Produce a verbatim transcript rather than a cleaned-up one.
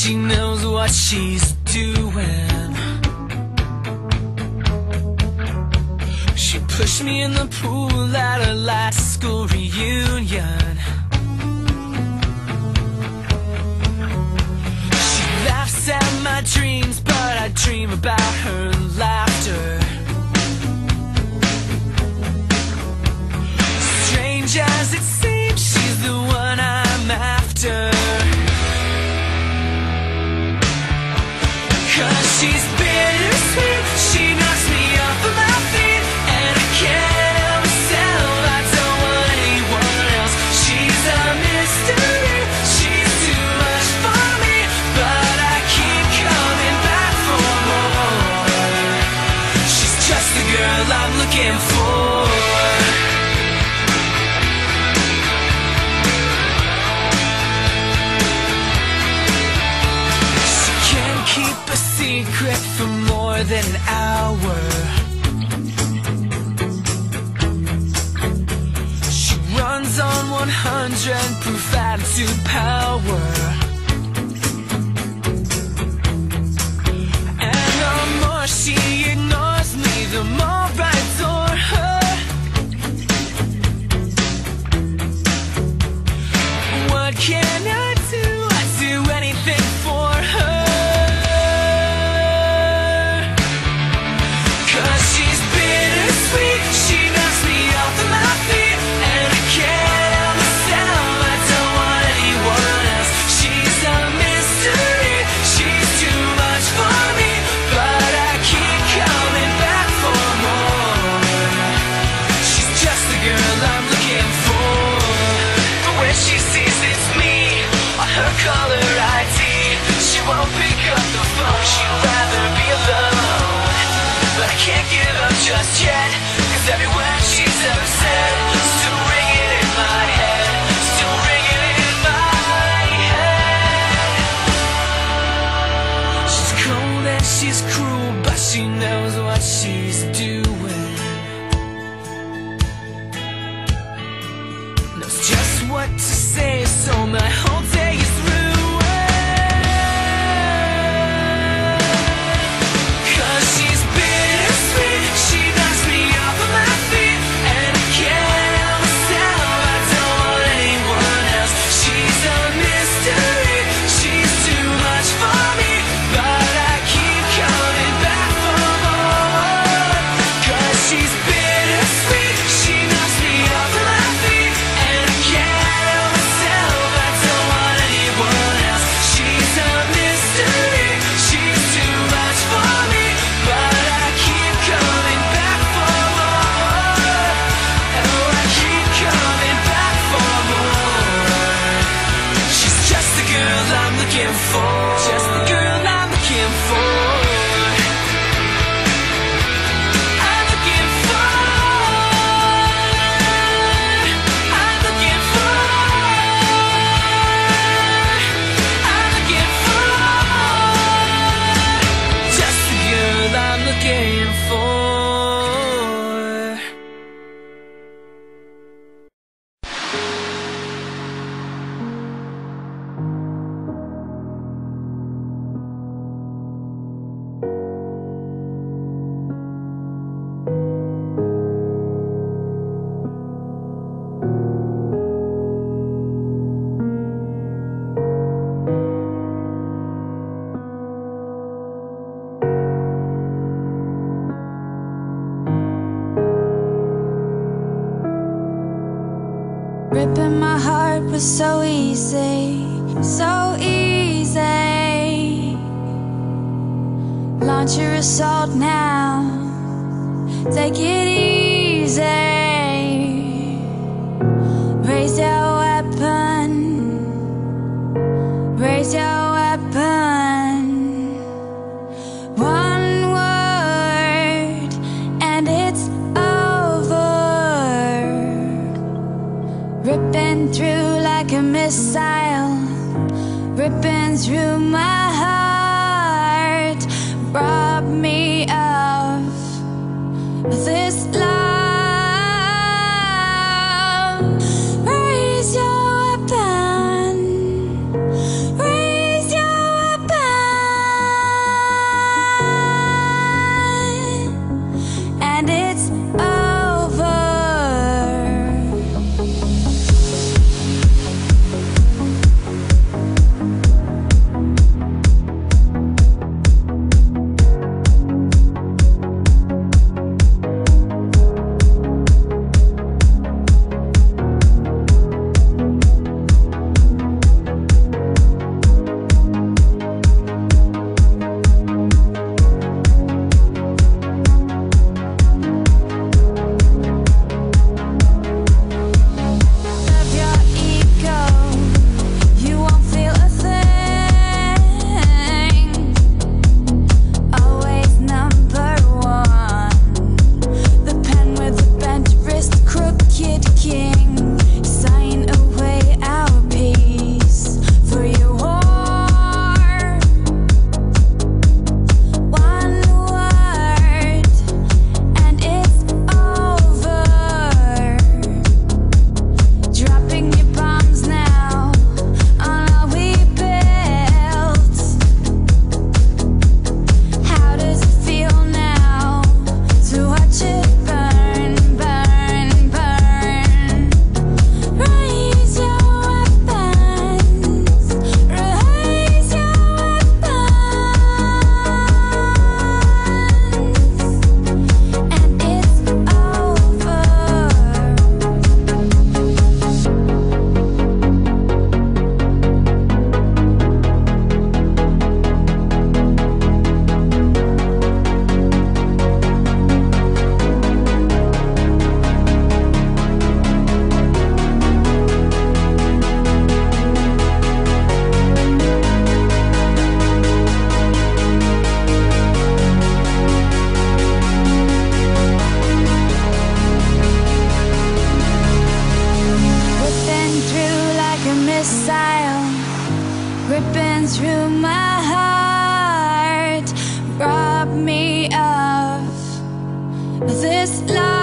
she knows what she's doing. She pushed me in the pool at her last school reunion. She laughs at my dreams, but I dream about her laughter. Strange as it seems, she's the one I'm after. Cause she's bittersweet, she knocks me off of my feet, and I can't help myself, I don't want anyone else. She's a mystery, she's too much for me, but I keep coming back for more. She's just the girl I'm looking for. Keep a secret for more than an hour. She runs on one hundred proof attitude power. And the more she ignores me, the more I adore her. What can I do? I'd do anything for her. Caller I D, she won't pick up the phone, she'd rather be alone. But I can't give up just yet, cause every word she's ever said still ringing in my head, still ringing in my head. She's cold and she's cruel, but she knows what she's doing. Knows just what to say, so my whole day is just the girl I'm looking for. I'm looking for. I'm looking for. I'm looking for. Just the girl I'm looking for. Ripping my heart was so easy, so easy. Launch your assault now, take it easy. Raise your weapon, raise your weapon. One word and it's ripping through like a missile, ripping through my heart. Rob me of this life. ripping through my heart. Rob me of this life.